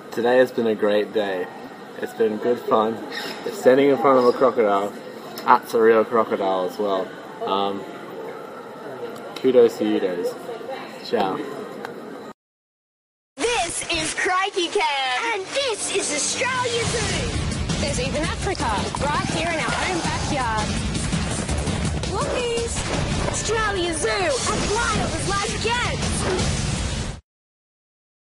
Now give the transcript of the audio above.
Today has been a great day. It's been good fun. Standing in front of a crocodile. That's a real crocodile as well. Kudos to you guys. Ciao. This is Crikey Cam. And this is Australia Zoo. There's even Africa, right here in our own backyard.